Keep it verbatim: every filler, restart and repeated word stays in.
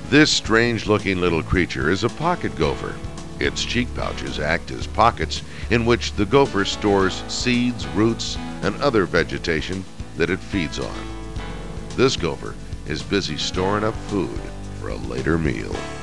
This strange-looking little creature is a pocket gopher. Its cheek pouches act as pockets in which the gopher stores seeds, roots, and other vegetation that it feeds on. This gopher is busy storing up food for a later meal.